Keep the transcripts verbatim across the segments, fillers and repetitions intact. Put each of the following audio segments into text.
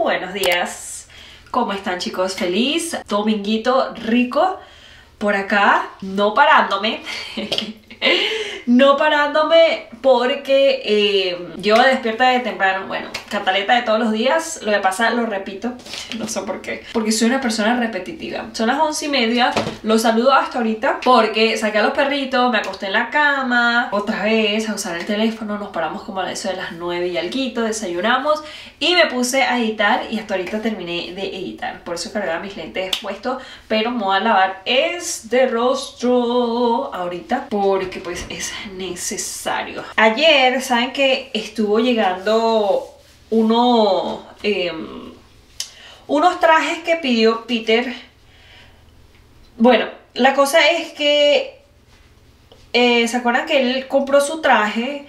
buenos días. ¿Cómo están, chicos? Feliz dominguito rico por acá, no parándome. No parándome porque eh, yo despierta de temprano. Bueno, cantaleta de todos los días. Lo que pasa, lo repito, no sé por qué, porque soy una persona repetitiva. Son las once y media, los saludo hasta ahorita porque saqué a los perritos, me acosté en la cama otra vez a usar el teléfono. Nos paramos como a eso de las nueve y alguito, desayunamos y me puse a editar y hasta ahorita terminé de editar. Por eso cargaba mis lentes puestos, pero me voy a lavar este rostro ahorita porque pues es necesario. Ayer, ¿saben que estuvo llegando uno, eh, unos trajes que pidió Peter? Bueno, la cosa es que eh, ¿se acuerdan que él compró su traje?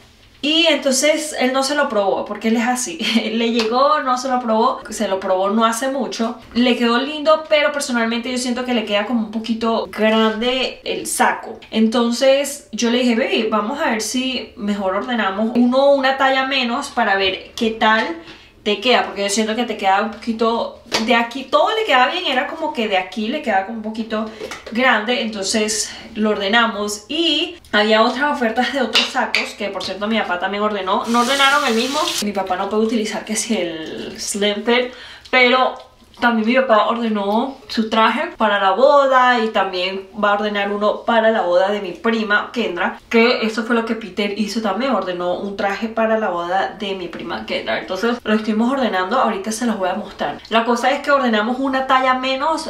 Y entonces él no se lo probó, porque él es así. Le llegó, no se lo probó, se lo probó no hace mucho. Le quedó lindo, pero personalmente yo siento que le queda como un poquito grande el saco. Entonces yo le dije, baby, vamos a ver si mejor ordenamos uno una talla menos para ver qué tal te queda, porque yo siento que te queda un poquito de aquí, todo le queda bien, era como que de aquí le queda como un poquito grande. Entonces lo ordenamos y había otras ofertas de otros sacos que por cierto mi papá también ordenó. No ordenaron el mismo, mi papá no puede utilizar que es el slim fit, pero también mi papá ordenó su traje para la boda y también va a ordenar uno para la boda de mi prima Kendra, que eso fue lo que Peter hizo también, ordenó un traje para la boda de mi prima Kendra. Entonces lo estuvimos ordenando, ahorita se los voy a mostrar. La cosa es que ordenamos una talla menos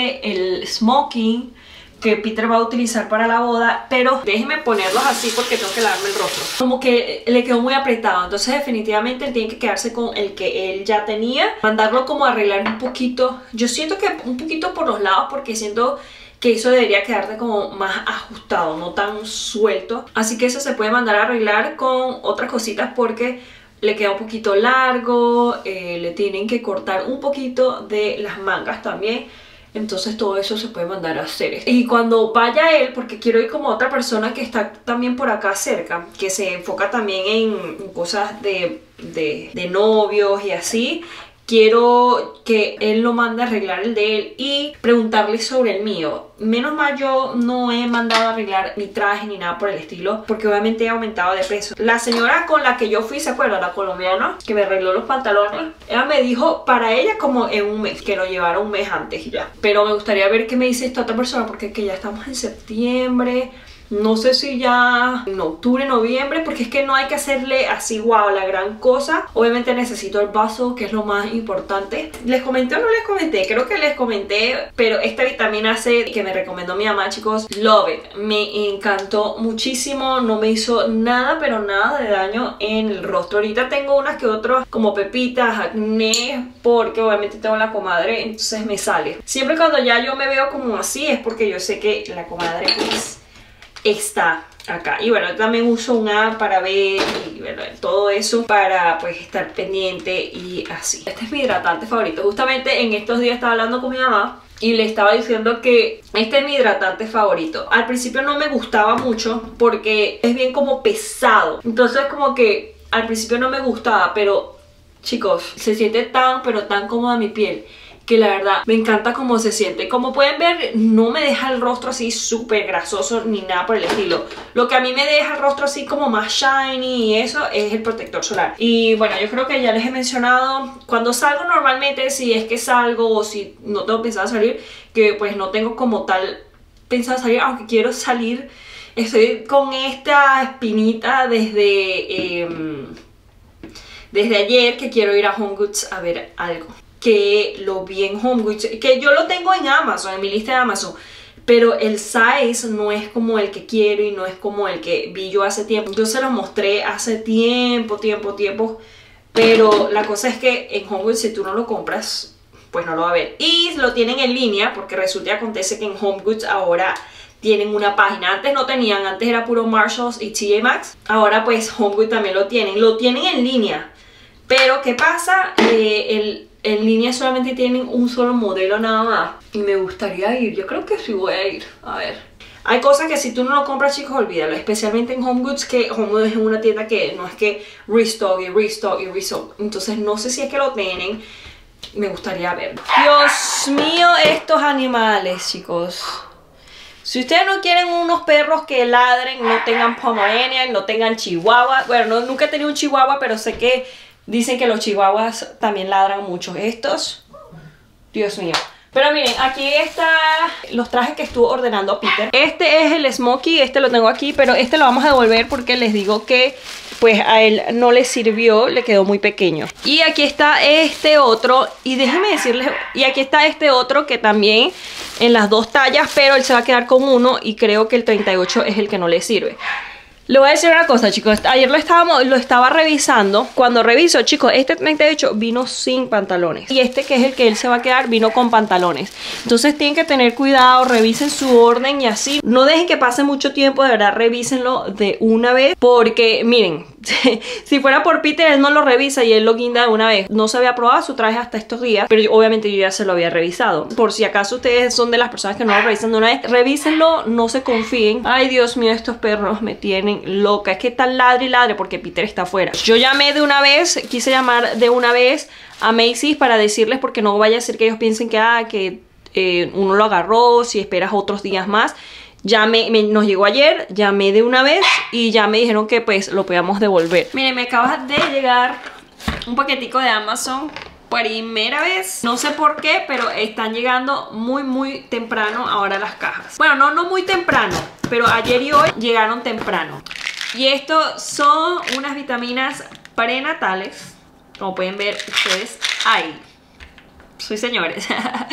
del smoking que Peter va a utilizar para la boda, pero déjenme ponerlos así porque tengo que lavarme el rostro. Como que le quedó muy apretado, entonces definitivamente él tiene que quedarse con el que él ya tenía, mandarlo como a arreglar un poquito. Yo siento que un poquito por los lados porque siento que eso debería quedarte como más ajustado, no tan suelto. Así que eso se puede mandar a arreglar con otras cositas porque le queda un poquito largo, eh, le tienen que cortar un poquito de las mangas también. Entonces todo eso se puede mandar a hacer. Y cuando vaya él, porque quiero ir como otra persona que está también por acá cerca, que se enfoca también en, en cosas de, de, de novios y así, quiero que él lo mande a arreglar el de él y preguntarle sobre el mío. Menos mal yo no he mandado a arreglar mi traje ni nada por el estilo, porque obviamente he aumentado de peso. La señora con la que yo fui, ¿se acuerda? La colombiana que me arregló los pantalones, ella me dijo para ella como en un mes, que lo llevara un mes antes y ya. Pero me gustaría ver qué me dice esta otra persona, porque es que ya estamos en septiembre. No sé si ya en octubre, noviembre, porque es que no hay que hacerle así, wow, la gran cosa. Obviamente necesito el vaso, que es lo más importante. ¿Les comenté o no les comenté? Creo que les comenté, pero esta vitamina C que me recomendó mi mamá, chicos, love it. Me encantó muchísimo, no me hizo nada, pero nada de daño en el rostro. Ahorita tengo unas que otras como pepitas, acné, porque obviamente tengo la comadre, entonces me sale. Siempre cuando ya yo me veo como así es porque yo sé que la comadre pues está acá. Y bueno, también uso un app para ver y bueno, todo eso para pues estar pendiente y así. Este es mi hidratante favorito. Justamente en estos días estaba hablando con mi mamá y le estaba diciendo que este es mi hidratante favorito. Al principio no me gustaba mucho porque es bien como pesado. Entonces como que al principio no me gustaba, pero chicos, se siente tan pero tan cómoda mi piel que la verdad me encanta cómo se siente. Como pueden ver, no me deja el rostro así súper grasoso ni nada por el estilo. Lo que a mí me deja el rostro así como más shiny y eso es el protector solar. Y bueno, yo creo que ya les he mencionado, cuando salgo normalmente, si es que salgo o si no tengo pensado salir, que pues no tengo como tal pensado salir, aunque quiero salir, estoy con esta espinita desde, eh, desde ayer que quiero ir a Home Goods a ver algo. Que lo vi en Home Goods, que yo lo tengo en Amazon, en mi lista de Amazon, pero el size no es como el que quiero y no es como el que vi yo hace tiempo. Yo se lo mostré hace tiempo, tiempo, tiempo, pero la cosa es que en Home Goods si tú no lo compras, pues no lo va a ver. Y lo tienen en línea, porque resulta y acontece que en Home Goods ahora tienen una página. Antes no tenían, antes era puro Marshalls y T J Maxx. Ahora pues Home Goods también lo tienen, lo tienen en línea. Pero ¿qué pasa? Eh, el... En línea solamente tienen un solo modelo nada más. Y me gustaría ir, yo creo que sí voy a ir. A ver. Hay cosas que si tú no lo compras, chicos, olvídalo. Especialmente en Home Goods, que Home Goods es una tienda que no es que restock y restock y restock. Entonces no sé si es que lo tienen. Me gustaría ver. Dios mío, estos animales, chicos. Si ustedes no quieren unos perros que ladren, no tengan Pomeranian, no tengan Chihuahua. Bueno, no, nunca he tenido un Chihuahua, pero sé que dicen que los Chihuahuas también ladran mucho. Estos, Dios mío. Pero miren, aquí está los trajes que estuvo ordenando Peter. Este es el Smokey, este lo tengo aquí, pero este lo vamos a devolver porque les digo que pues a él no le sirvió, le quedó muy pequeño. Y aquí está este otro, y déjenme decirles, y aquí está este otro que también en las dos tallas, pero él se va a quedar con uno y creo que el treinta y ocho es el que no le sirve. Le voy a decir una cosa, chicos, ayer lo, estábamos, lo estaba revisando. Cuando reviso, chicos, este treinta y ocho vino sin pantalones. Y este que es el que él se va a quedar, vino con pantalones. Entonces tienen que tener cuidado, revisen su orden y así. No dejen que pase mucho tiempo, de verdad, revísenlo de una vez. Porque, miren, si fuera por Peter, él no lo revisa y él lo guinda de una vez. No se había probado su traje hasta estos días, pero yo, obviamente yo ya se lo había revisado. Por si acaso ustedes son de las personas que no lo revisan de una vez, revísenlo, no se confíen. Ay, Dios mío, estos perros me tienen loca. Es que están ladre y ladre porque Peter está afuera. Yo llamé de una vez, quise llamar de una vez a Macy's para decirles, porque no vaya a ser que ellos piensen que, ah, que eh, uno lo agarró, si esperas otros días más. Llamé, me, nos llegó ayer, llamé de una vez y ya me dijeron que pues lo podíamos devolver. Miren, me acaba de llegar un paquetico de Amazon. Primera vez, no sé por qué, pero están llegando muy muy temprano ahora las cajas. Bueno, no, no muy temprano, pero ayer y hoy llegaron temprano. Y esto son unas vitaminas prenatales, como pueden ver ustedes ahí. Sí, señores.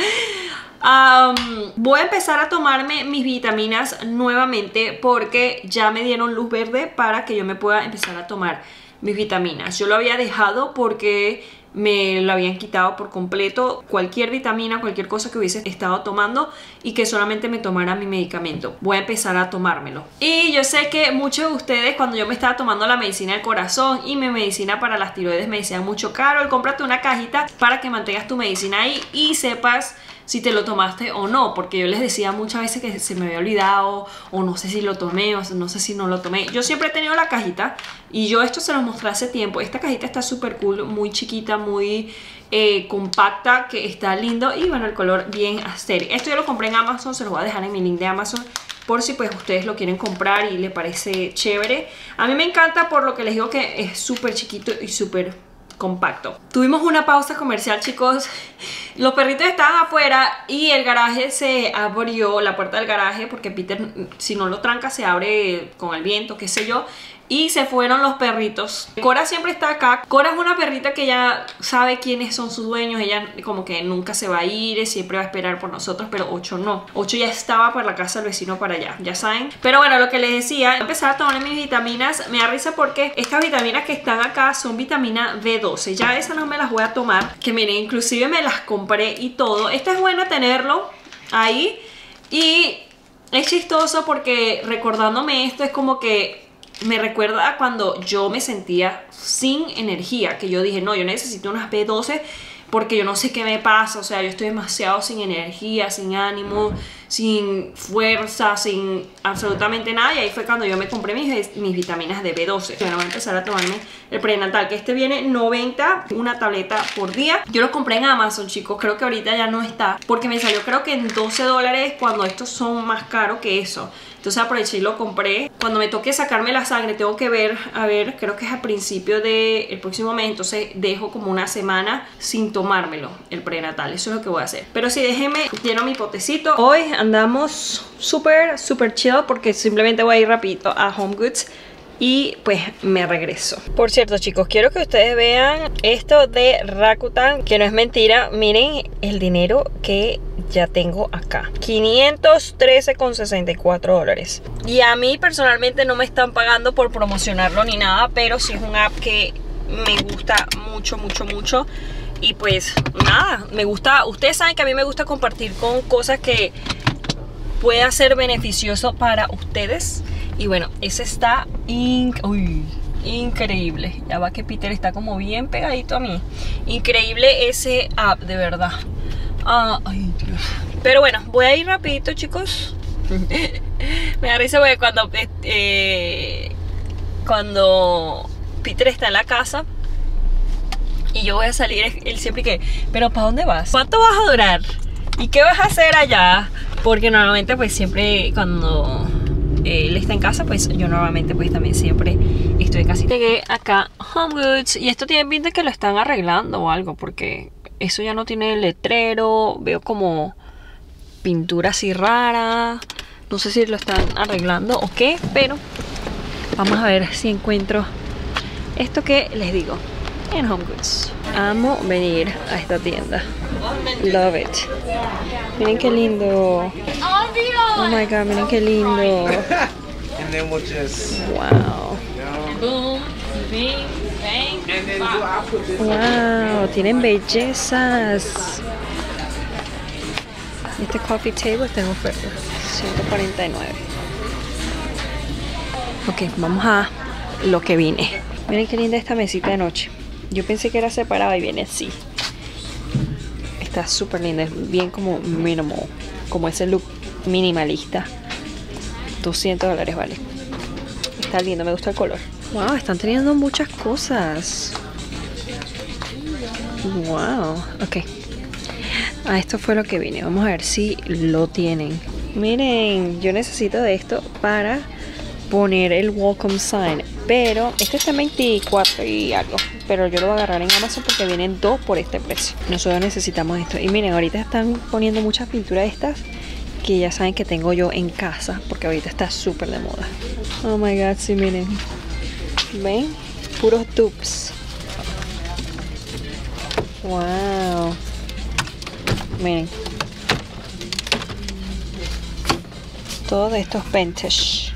Um, voy a empezar a tomarme mis vitaminas nuevamente porque ya me dieron luz verde para que yo me pueda empezar a tomar mis vitaminas. Yo lo había dejado porque me lo habían quitado por completo, cualquier vitamina, cualquier cosa que hubiese estado tomando, y que solamente me tomara mi medicamento. Voy a empezar a tomármelo. Y yo sé que muchos de ustedes, cuando yo me estaba tomando la medicina del corazón y mi medicina para las tiroides, me decían mucho: Carol, cómprate una cajita para que mantengas tu medicina ahí y sepas si te lo tomaste o no, porque yo les decía muchas veces que se me había olvidado, o no sé si lo tomé, o no sé si no lo tomé. Yo siempre he tenido la cajita, y yo esto se los mostré hace tiempo. Esta cajita está súper cool, muy chiquita, muy eh, compacta, que está lindo, y bueno, el color bien aesthetic. Esto yo lo compré en Amazon, se los voy a dejar en mi link de Amazon, por si pues ustedes lo quieren comprar y les parece chévere. A mí me encanta por lo que les digo, que es súper chiquito y súper compacto. Tuvimos una pausa comercial, chicos. Los perritos estaban afuera y el garaje se abrió, la puerta del garaje, porque Peter, si no lo tranca, se abre con el viento, qué sé yo. Y se fueron los perritos. Cora siempre está acá. Cora es una perrita que ya sabe quiénes son sus dueños. Ella como que nunca se va a ir, siempre va a esperar por nosotros, pero Ocho no. Ocho ya estaba por la casa del vecino para allá, ya saben. Pero bueno, lo que les decía, voy a empezar a tomar mis vitaminas. Me da risa porque estas vitaminas que están acá son vitamina B doce. Ya esas no me las voy a tomar, que miren, inclusive me las compré y todo. Esto es bueno tenerlo ahí. Y es chistoso porque recordándome esto, es como que me recuerda a cuando yo me sentía sin energía, que yo dije, no, yo necesito unas B doce porque yo no sé qué me pasa, o sea, yo estoy demasiado sin energía, sin ánimo, sin fuerza, sin absolutamente nada. Y ahí fue cuando yo me compré mis, mis vitaminas de B doce. Bueno, voy a empezar a tomarme el prenatal, que este viene noventa, una tableta por día. Yo lo compré en Amazon, chicos, creo que ahorita ya no está, porque me salió creo que en doce dólares, cuando estos son más caros que eso. Entonces aproveché y lo compré. Cuando me toque sacarme la sangre tengo que ver, a ver, creo que es a principio del próximo mes. Entonces dejo como una semana sin tomármelo, el prenatal. Eso es lo que voy a hacer. Pero sí, déjenme, lleno mi potecito. Hoy andamos súper, súper chill porque simplemente voy a ir rapidito a Home Goods y pues me regreso. Por cierto, chicos, quiero que ustedes vean esto de Rakuten, que no es mentira. Miren el dinero que ya tengo acá, quinientos trece con sesenta y cuatro dólares. Y a mí personalmente no me están pagando por promocionarlo ni nada, pero sí es un app que me gusta mucho, mucho, mucho. Y pues nada, me gusta. Ustedes saben que a mí me gusta compartir con cosas que pueda ser beneficioso para ustedes. Y bueno, ese está inc uy, increíble. Ya va que Peter está como bien pegadito a mí. Increíble ese app, de verdad. Ah, ay, Dios. Pero bueno, voy a ir rapidito, chicos. Me da risa porque cuando, eh, cuando Peter está en la casa y yo voy a salir, él siempre que, pero ¿para dónde vas? ¿Cuánto vas a durar? ¿Y qué vas a hacer allá? Porque normalmente pues siempre cuando él está en casa, pues yo normalmente pues también siempre estoy casi. Llegué acá, Home Goods, y esto tiene pinta que lo están arreglando o algo, porque eso ya no tiene letrero, veo como pintura así rara, no sé si lo están arreglando o qué, pero vamos a ver si encuentro esto que les digo en Home Goods. Amo venir a esta tienda, love it. Miren qué lindo. Oh my god, miren qué lindo. And then we'll just Wow. Boom, bing, bang. and then I'll put this Wow, tienen bellezas. Este coffee table está en oferta, ciento cuarenta y nueve. Ok, vamos a lo que vine. Miren qué linda esta mesita de noche. Yo pensé que era separada y viene así. Está súper linda, es bien como minimal, como ese look minimalista. doscientos dólares vale. Está lindo, me gusta el color. Wow, están teniendo muchas cosas. Wow, ok. Ah, esto fue lo que vine. Vamos a ver si lo tienen. Miren, yo necesito de esto para poner el welcome sign. Pero este está en veinticuatro y algo. Pero yo lo voy a agarrar en Amazon porque vienen dos por este precio. Nosotros necesitamos esto. Y miren, ahorita están poniendo muchas pinturas estas que ya saben que tengo yo en casa, porque ahorita está súper de moda. Oh my god, sí, miren. ¿Ven? Puros dupes. Wow. Miren. Todos estos vintage.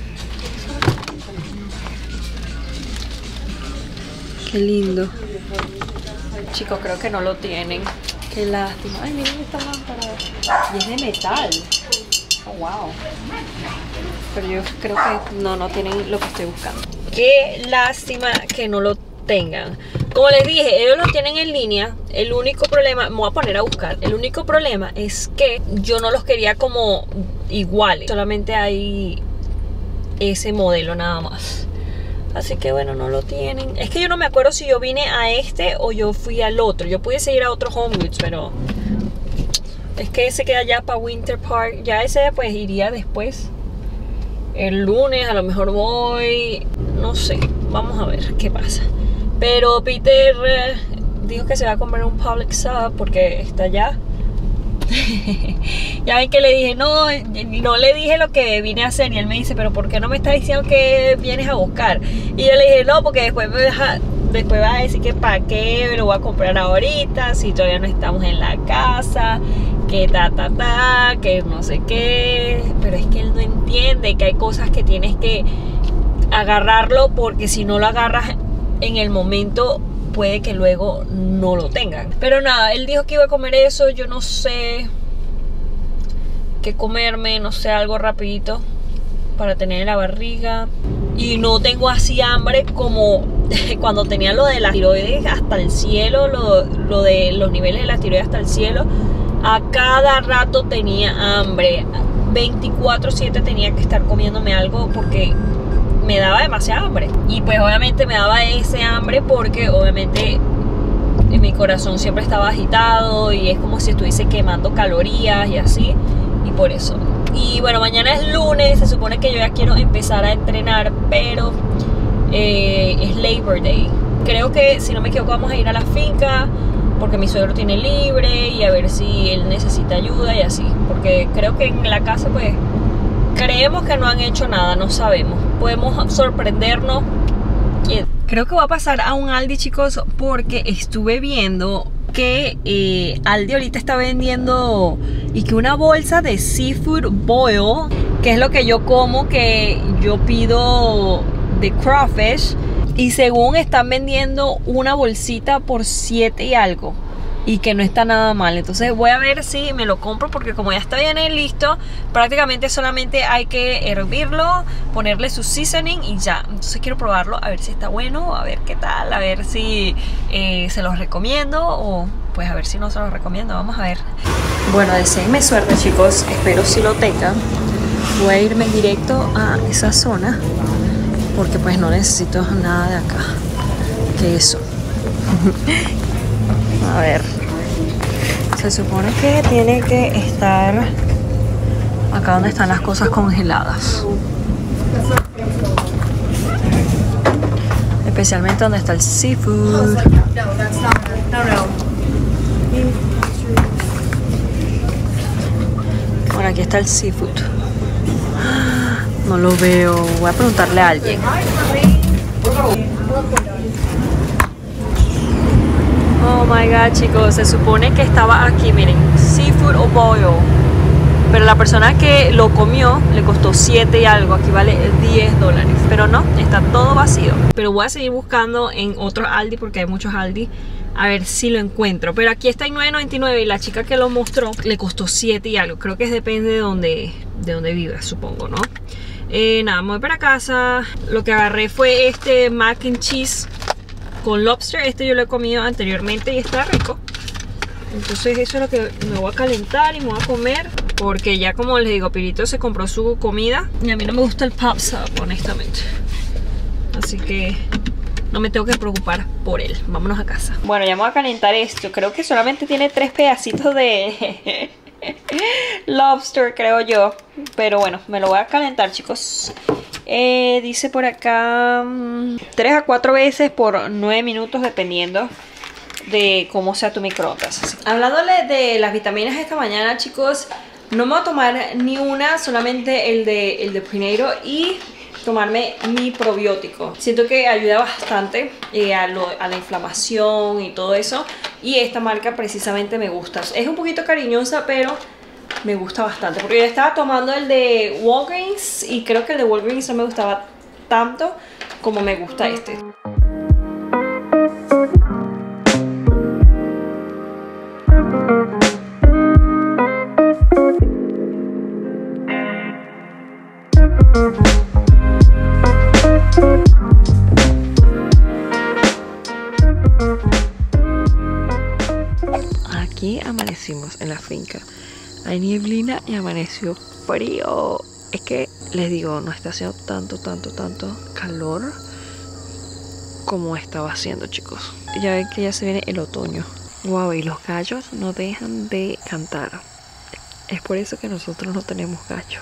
Qué lindo. Chicos, creo que no lo tienen. Qué lástima. Ay, miren esta lámpara. Y es de metal. Oh, wow. Pero yo creo que no, no tienen lo que estoy buscando. Qué lástima que no lo tengan. Como les dije, ellos lo tienen en línea. El único problema, me voy a poner a buscar. El único problema es que yo no los quería como iguales. Solamente hay ese modelo nada más. Así que bueno, no lo tienen. Es que yo no me acuerdo si yo vine a este o yo fui al otro. Yo pudiese ir a otro Home Goods, pero es que ese queda allá para Winter Park. Ya ese pues iría después. El lunes a lo mejor voy. No sé, vamos a ver qué pasa. Pero Peter eh, dijo que se va a comprar un Public Sub porque está allá. Ya ven que le dije, no, no le dije lo que vine a hacer. Y él me dice, pero ¿por qué no me estás diciendo que vienes a buscar? Y yo le dije, no, porque después me deja, después vas a decir que para qué me lo voy a comprar ahorita, si todavía no estamos en la casa, que ta ta ta, que no sé qué. Pero es que él no entiende que hay cosas que tienes que agarrarlo, porque si no lo agarras en el momento puede que luego no lo tengan. Pero nada, él dijo que iba a comer eso. Yo no sé qué comerme, no sé, algo rapidito para tener en la barriga. Y no tengo así hambre como cuando tenía lo de la tiroides hasta el cielo, lo, lo de los niveles de la tiroides hasta el cielo. A cada rato tenía hambre, veinticuatro siete tenía que estar comiéndome algo porque me daba demasiada hambre. Y pues obviamente me daba ese hambre porque obviamente mi corazón siempre estaba agitado y es como si estuviese quemando calorías y así, y por eso. Y bueno, mañana es lunes, se supone que yo ya quiero empezar a entrenar, pero eh, es Labor Day. Creo que, si no me equivoco, vamos a ir a la finca porque mi suegro tiene libre y a ver si él necesita ayuda y así, porque creo que en la casa pues creemos que no han hecho nada, no sabemos. Podemos sorprendernos. Creo que voy a pasar a un Aldi, chicos, porque estuve viendo que eh, Aldi ahorita está vendiendo y que una bolsa de seafood boil, que es lo que yo como, que yo pido de crawfish, y según están vendiendo una bolsita por siete y algo, y que no está nada mal. Entonces voy a ver si me lo compro, porque como ya está bien listo, prácticamente solamente hay que hervirlo, ponerle su seasoning y ya. Entonces quiero probarlo, a ver si está bueno, a ver qué tal, a ver si eh, se los recomiendo o pues a ver si no se los recomiendo. Vamos a ver. Bueno, deseenme suerte, chicos, espero si lo tengan, Voy a irme directo a esa zona porque pues no necesito nada de acá que eso. A ver, se supone que tiene que estar acá donde están las cosas congeladas, especialmente donde está el seafood. Bueno, aquí está el seafood. No lo veo. Voy a preguntarle a alguien. Oh my god, chicos. Se supone que estaba aquí, miren. Seafood o boil. Pero la persona que lo comió le costó siete y algo. Aquí vale diez dólares. Pero no, está todo vacío. Pero voy a seguir buscando en otros Aldi porque hay muchos Aldi. A ver si lo encuentro. Pero aquí está en nueve noventa y nueve y la chica que lo mostró le costó siete y algo. Creo que depende de donde, de donde vivas, supongo, ¿no? Eh, nada, me voy para casa. Lo que agarré fue este mac and cheese con lobster. Este yo lo he comido anteriormente y está rico. Entonces eso es lo que me voy a calentar y me voy a comer. Porque ya como les digo, Pirito se compró su comida y a mí no me gusta el pop sub, honestamente. Así que no me tengo que preocupar por él. Vámonos a casa. Bueno, ya me voy a calentar esto. Creo que solamente tiene tres pedacitos de lobster, creo yo. Pero bueno, me lo voy a calentar, chicos. Eh, dice por acá tres a cuatro veces por nueve minutos, dependiendo de cómo sea tu microondas. Hablándole de las vitaminas esta mañana, chicos, no me voy a tomar ni una, solamente el de, el de prenatal y tomarme mi probiótico. Siento que ayuda bastante eh, a, lo, a la inflamación y todo eso. Y esta marca precisamente me gusta. Es un poquito cariñosa, pero me gusta bastante. Porque yo estaba tomando el de Walgreens y creo que el de Walgreens no me gustaba tanto como me gusta este. Aquí amanecimos en la finca. Hay nieblina y amaneció frío. Es que les digo, no está haciendo tanto, tanto, tanto calor como estaba haciendo, chicos. Ya ven que ya se viene el otoño. Wow, y los gallos no dejan de cantar. Es por eso que nosotros no tenemos gallos.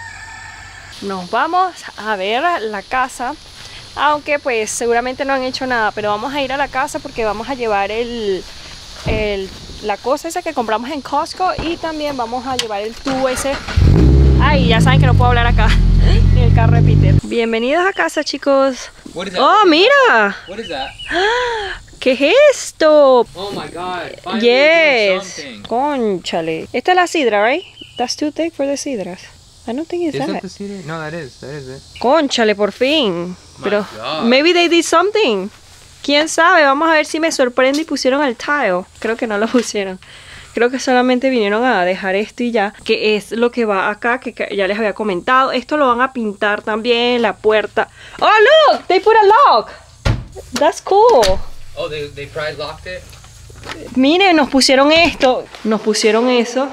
Nos vamos a ver la casa. Aunque pues seguramente no han hecho nada. Pero vamos a ir a la casa porque vamos a llevar el... el la cosa esa que compramos en Costco. Y también vamos a llevar el tubo ese. Ay, ya saben que no puedo hablar acá. En el carro de Peter. Bienvenidos a casa, chicos. Oh, mira. What is that? ¿Qué es esto? Oh my god. Finally doing Yes. something. Conchale. Esta es la sidra, right? That's too thick for the sidras. I don't think it's Is that. that the cedar? No, that is. That is it. Conchale, por fin. My Pero God. maybe they did something. ¿Quién sabe? Vamos a ver si me sorprende y pusieron el tile. Creo que no lo pusieron. Creo que solamente vinieron a dejar esto y ya. Que es lo que va acá, que ya les había comentado. Esto lo van a pintar también, la puerta. Oh, look! They put a lock. That's cool. Oh, they, they prize locked it? Miren, nos pusieron esto. Nos pusieron eso.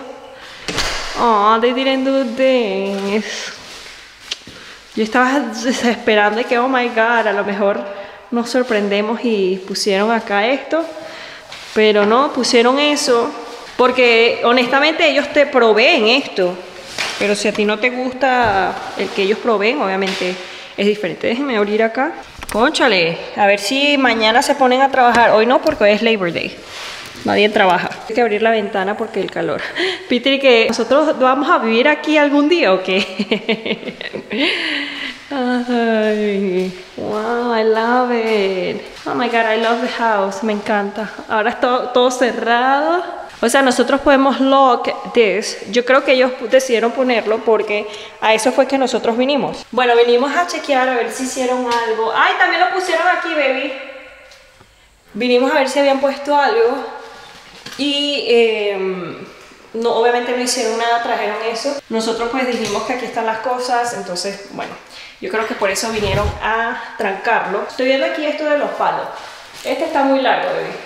Oh, they didn't do this. Yo estaba desesperando de que, oh my god, a lo mejor nos sorprendemos y pusieron acá esto. Pero no, pusieron eso. Porque honestamente ellos te proveen esto. Pero si a ti no te gusta el que ellos proveen, obviamente es diferente. Déjenme abrir acá. Cónchale, a ver si mañana se ponen a trabajar. Hoy no, porque hoy es Labor Day. Nadie trabaja. Hay que abrir la ventana porque el calor. Peter, ¿que nosotros vamos a vivir aquí algún día o qué? Ay, wow, I love it. Oh my god, I love the house. Me encanta. Ahora está todo cerrado. O sea, nosotros podemos lock this. Yo creo que ellos decidieron ponerlo porque a eso fue que nosotros vinimos. Bueno, vinimos a chequear a ver si hicieron algo. Ay, también lo pusieron aquí, baby. Vinimos a ver si habían puesto algo. Y eh, no, obviamente no hicieron nada, trajeron eso. Nosotros pues dijimos que aquí están las cosas. Entonces, bueno, yo creo que por eso vinieron a trancarlo. Estoy viendo aquí esto de los palos. Este está muy largo, baby.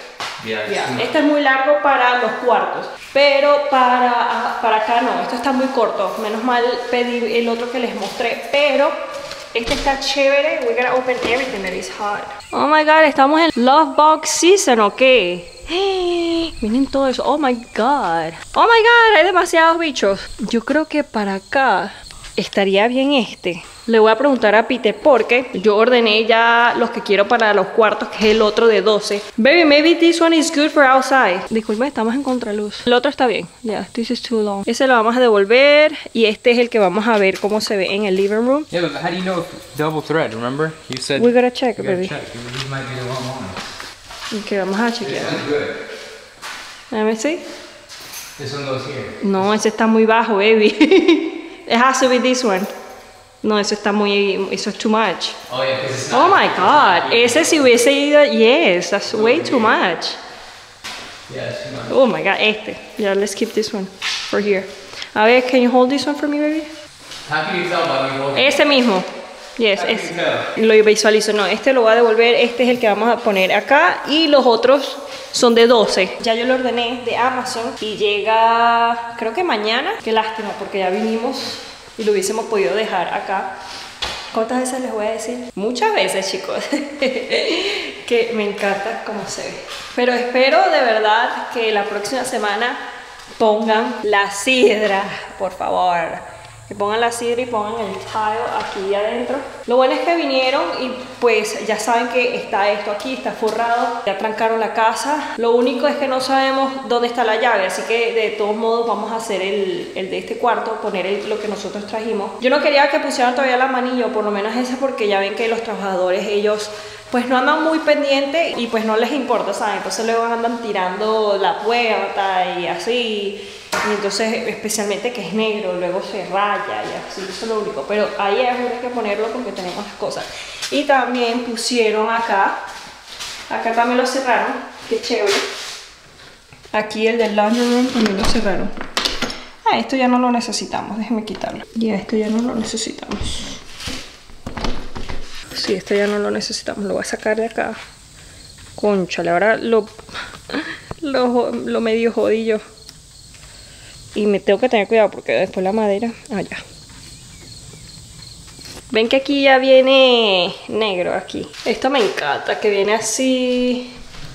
Yeah, Ya, este es muy largo para los cuartos, pero para, para acá no, esto está muy corto. Menos mal pedí el otro que les mostré, pero este está chévere. We're gonna open everything that is hot. Oh my god, estamos en Love Box Season, ¿o qué? Miren todo eso, oh my god. Oh my god, hay demasiados bichos. Yo creo que para acá estaría bien este. Le voy a preguntar a Peter porque yo ordené ya los que quiero para los cuartos, que es el otro de doce. Baby, maybe this one is good for outside. Disculpa, estamos en contraluz. El otro está bien. Yeah, this is too long. Ese lo vamos a devolver y este es el que vamos a ver cómo se ve en el living room. Yeah, but how do you know if double thread? Remember? You said We gotta check, you gotta baby. check. These might be the wrong one. Ok, vamos a chequear. That's good. Let me see. This one goes here. No, ese está muy bajo, baby. It has to be this one. No, eso está muy, eso es too much. Oh yeah, because it's Oh not. my god, ese si hubiese ido, yes, that's way too much. Yeah, it's too much. Oh my god, este. Yeah, let's keep this one for here. A ver, can you hold this one for me, baby? How can you tell by me holding? Ese mismo. Yes, How can ese. you tell? Lo visualizo, no, este lo voy a devolver, este es el que vamos a poner acá y los otros son de doce. Ya yo lo ordené de Amazon y llega, creo que mañana. Qué lástima porque ya vinimos y lo hubiésemos podido dejar acá. ¿Cuántas veces les voy a decir? Muchas veces, chicos. Que me encanta cómo se ve. Pero espero de verdad que la próxima semana pongan la sidra, por favor. Que pongan la sidra y pongan el tile aquí adentro. Lo bueno es que vinieron y pues ya saben que está esto aquí, está forrado. Ya trancaron la casa. Lo único es que no sabemos dónde está la llave, así que de todos modos vamos a hacer el, el de este cuarto, poner el, lo que nosotros trajimos. Yo no quería que pusieran todavía la manilla, o por lo menos esa, porque ya ven que los trabajadores, ellos pues no andan muy pendientes y pues no les importa, ¿saben? Entonces luego andan tirando la puerta y así. Y entonces, especialmente que es negro, luego se raya y así, eso es lo único. Pero ahí hay que ponerlo porque tenemos las cosas. Y también pusieron acá, acá también lo cerraron, qué chévere. Aquí el del laundry room también lo cerraron. Ah, esto ya no lo necesitamos, déjenme quitarlo. Ya, esto ya no lo necesitamos. Sí, esto ya no lo necesitamos, lo voy a sacar de acá. Cónchale, ahora lo, lo, lo medio jodillo. Y me tengo que tener cuidado porque después la madera... Ah, ya. Ven que aquí ya viene negro aquí. Esto me encanta, que viene así.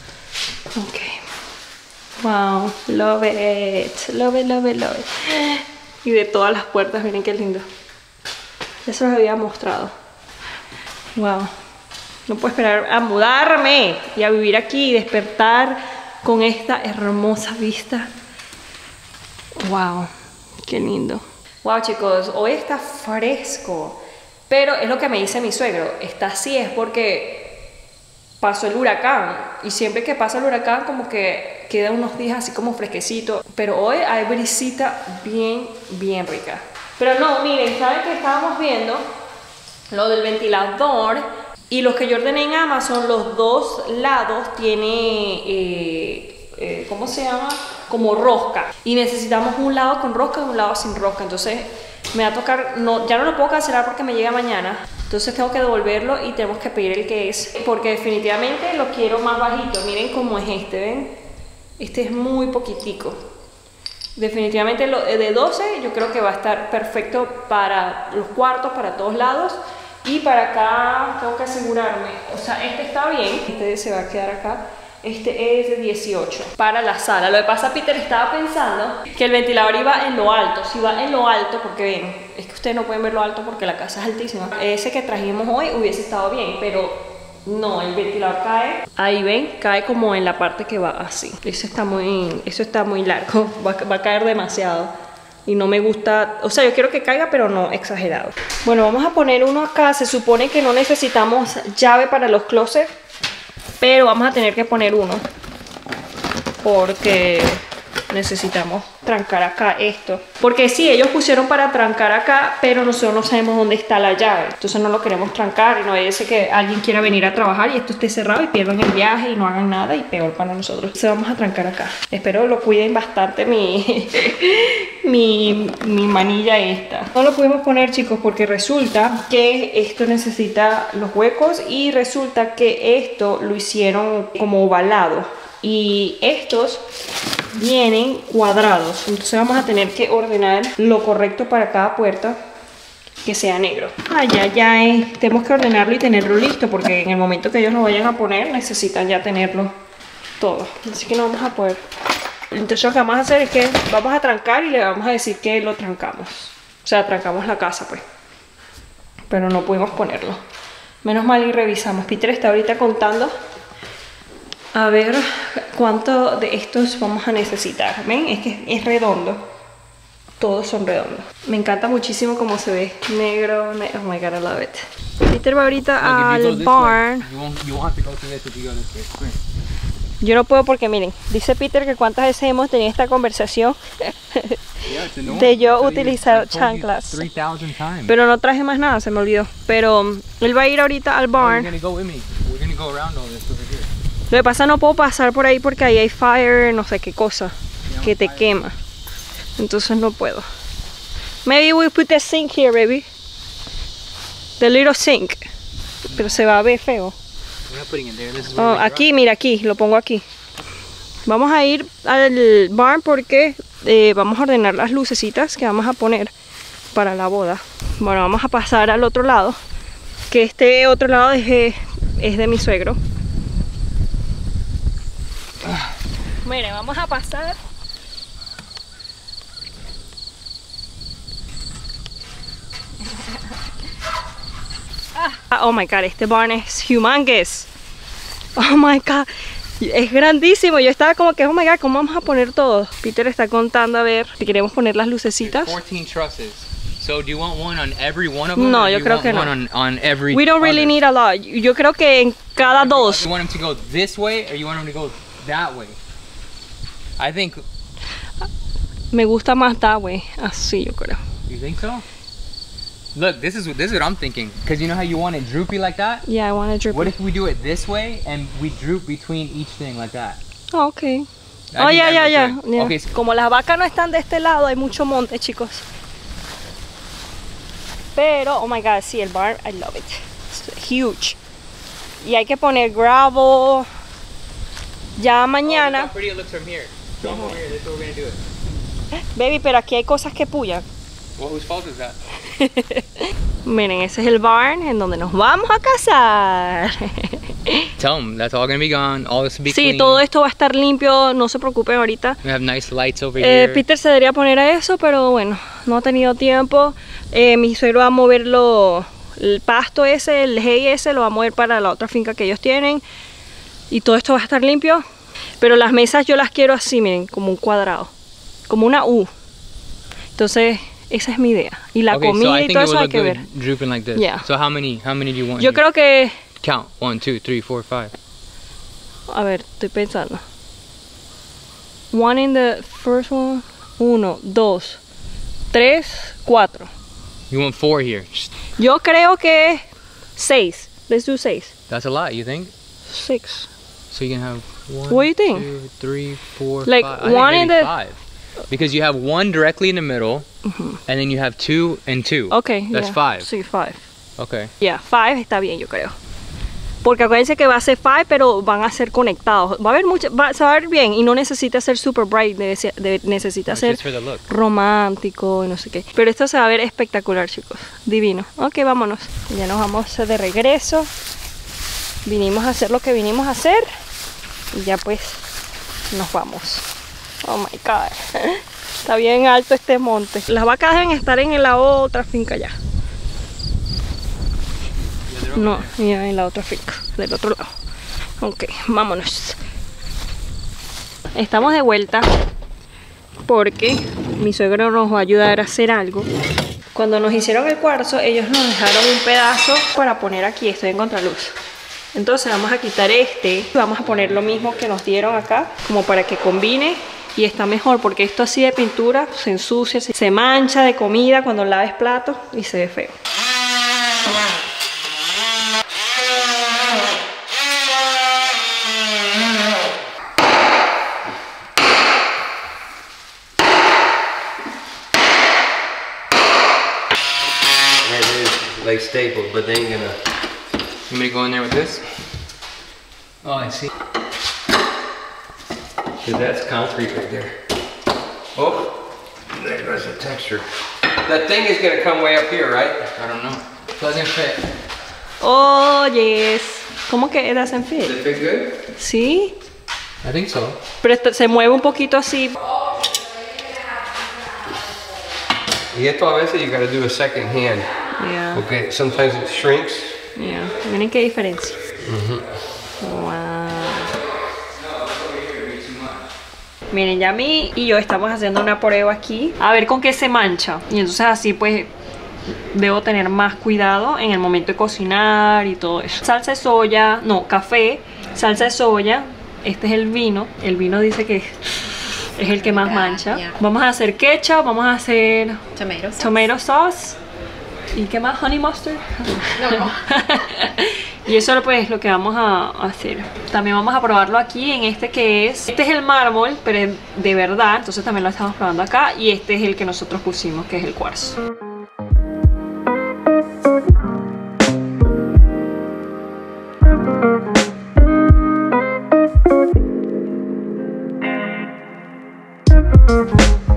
Ok. Wow, love it. Love it, love it, love it. Y de todas las puertas, miren qué lindo. Eso los había mostrado. Wow. No puedo esperar a mudarme y a vivir aquí y despertar con esta hermosa vista. Wow, qué lindo. Wow, chicos, hoy está fresco. Pero es lo que me dice mi suegro. Está así es porque pasó el huracán. Y siempre que pasa el huracán como que queda unos días así como fresquecito. Pero hoy hay brisita bien, bien rica. Pero no, miren, ¿saben qué estábamos viendo? Lo del ventilador. Y los que yo ordené en Amazon, los dos lados tiene... Eh, Eh, ¿cómo se llama? Como rosca, y necesitamos un lado con rosca y un lado sin rosca. Entonces me va a tocar, no, ya no lo puedo cancelar porque me llega mañana, entonces tengo que devolverlo y tenemos que pedir el que es, porque definitivamente lo quiero más bajito. Miren cómo es este, ¿ven? Este es muy poquitico. Definitivamente lo de doce yo creo que va a estar perfecto para los cuartos, para todos lados. Y para acá tengo que asegurarme, o sea, este está bien, este se va a quedar acá. Este es de dieciocho para la sala. Lo que pasa, Peter estaba pensando que el ventilador iba en lo alto. Si va en lo alto, porque ven, es que ustedes no pueden ver lo alto porque la casa es altísima. Ese que trajimos hoy hubiese estado bien, pero no, el ventilador cae. Ahí ven, cae como en la parte que va así. Eso está muy, eso está muy largo, va, va a caer demasiado. Y no me gusta, o sea, yo quiero que caiga, pero no exagerado. Bueno, vamos a poner uno acá. Se supone que no necesitamos llave para los closets, pero vamos a tener que poner uno porque necesitamos trancar acá esto. Porque sí, ellos pusieron para trancar acá, pero nosotros no sabemos dónde está la llave. Entonces no lo queremos trancar y no vaya a ser que alguien quiera venir a trabajar y esto esté cerrado y pierdan el viaje y no hagan nada y peor para nosotros. Entonces vamos a trancar acá. Espero lo cuiden bastante mi, mi, mi manilla esta. No lo pudimos poner, chicos, porque resulta que esto necesita los huecos y resulta que esto lo hicieron como ovalado. y estos vienen cuadrados, entonces vamos a tener que ordenar lo correcto para cada puerta que sea negro. Ah, ya, ya eh, tenemos que ordenarlo y tenerlo listo porque en el momento que ellos lo vayan a poner necesitan ya tenerlo todo, así que no vamos a poder. Entonces lo que vamos a hacer es que vamos a trancar y le vamos a decir que lo trancamos, o sea, trancamos la casa pues, pero no pudimos ponerlo. Menos mal y revisamos. Peter está ahorita contando a ver cuánto de estos vamos a necesitar. ¿Ven? Es que es redondo. Todos son redondos. Me encanta muchísimo cómo se ve. Negro, ne oh my god, I love it. Peter va ahorita al barn. Yo no puedo porque miren, dice Peter que cuántas veces hemos tenido esta conversación de yo utilizar chanclas. Pero no traje más nada, se me olvidó. Pero um, él va a ir ahorita al barn. Lo que pasa, no puedo pasar por ahí porque ahí hay fire, no sé qué cosa, que te quema. Entonces no puedo. Maybe we put the sink here, baby. The little sink. Pero se va a ver feo. Oh, aquí, mira, aquí, lo pongo aquí. Vamos a ir al barn porque eh, vamos a ordenar las lucecitas que vamos a poner para la boda. Bueno, vamos a pasar al otro lado, que este otro lado es, eh, es de mi suegro. Miren, vamos a pasar. Oh my god, este barn es humongous. Oh my god, es grandísimo. Yo estaba como que, oh my god, ¿cómo vamos a poner todo? Peter está contando a ver si queremos poner las lucecitas. So do you want one on every one of them? No, or yo do you creo want que no. one on, on every We don't really other? need a lot. Yo creo que en cada dos. You want them to go this way or you want them to go that way? I think. Me gusta más that way. Así yo creo. You think so? Look, this is what this is what I'm thinking. Cause you know how you want it droopy like that? Yeah, I want to drip. What if we do it this way and we droop between each thing like that? Oh, ok. I Oh, think ya, that ya, looks ya. good. ya. Okay, so Como las vacas no están de este lado, hay mucho monte, chicos. Pero, oh my god, sí, el barn, I love it. It's huge. Y hay que poner gravel. Ya oh, look mañana. how pretty it looks from here. Come over here. This is what we're gonna do it. Baby, pero aquí hay cosas que pullan. Well, whose fault is that? Miren, ese es el barn en donde nos vamos a casar. Tell them that's all gonna be gone. All this will be Sí, clean. todo esto va a estar limpio, no se preocupen ahorita. We have nice lights over Eh, here. Peter se debería poner a eso, pero bueno, no ha tenido tiempo. Eh, mi suegro va a moverlo, el pasto ese, el hay ese, lo va a mover para la otra finca que ellos tienen. Y todo esto va a estar limpio. Pero las mesas yo las quiero así, miren, como un cuadrado, como una U. Entonces, esa es mi idea. Y la Okay, so comida I y think todo it eso would hay look que good ver. drooping like this. Yeah. So how many? How many do you want? Yo here? creo que, Count. One, two, three, four, five. a ver, estoy pensando. One in the first one. Uno, dos, tres, cuatro. You want four here. Just- Yo creo que seis. Let's do seis. That's a lot. You think? Six. So you can have one, What do you think? two, three, four, Like, five. I think one maybe in the- five. Because you have one directly in the middle, and then you have two and two. Okay. That's yeah. five. Sí, five. Okay. Yeah, five está bien, yo creo. Porque acuérdense que va a ser five, pero van a ser conectados. Va a haber mucho, va, se va a ver bien y no necesita ser super bright, debe ser- debe- necesita It's ser just for the look. romántico y no sé qué. Pero esto se va a ver espectacular, chicos. Divino. Ok, vámonos. Ya nos vamos de regreso. Vinimos a hacer lo que vinimos a hacer. Y ya pues nos vamos. Oh my god. Está bien alto este monte. Las vacas deben estar en la otra finca ya. No, ya en la otra finca, del otro lado. Ok, vámonos. Estamos de vuelta porque mi suegro nos va a ayudar a hacer algo. Cuando nos hicieron el cuarzo, ellos nos dejaron un pedazo para poner aquí. Estoy en contraluz. Entonces vamos a quitar este. Vamos a poner lo mismo que nos dieron acá, como para que combine. Y está mejor porque esto así de pintura se ensucia, se mancha de comida cuando laves platos y se ve feo. Like stapled, but they ain't gonna. You want me to go in there with this? Oh, I see. 'Cause that's concrete right there. Oh, there goes the texture. That thing is gonna come way up here, right? I don't know. Doesn't fit. Oh, yes. ¿Cómo que it doesn't fit? Does it fit good? Sí. I think so. Pero esto se mueve un poquito así. Y esto a veces you gotta do a second hand. Yeah. Okay, sometimes it shrinks. Yeah. Miren qué diferencia. Wow. Miren, Yami y yo estamos haciendo una prueba aquí. A ver con qué se mancha. Y entonces así pues debo tener más cuidado en el momento de cocinar y todo eso. Salsa de soya, no, café, salsa de soya. Este es el vino. El vino dice que es el que más mancha. Yeah. Vamos a hacer ketchup, vamos a hacer Tomato sauce. tomato sauce. ¿Y qué más? Honey mustard. No. Y eso pues es lo que vamos a hacer. También vamos a probarlo aquí en este que es... Este es el mármol, pero es de verdad. Entonces también lo estamos probando acá. Y este es el que nosotros pusimos, que es el cuarzo. Thank you.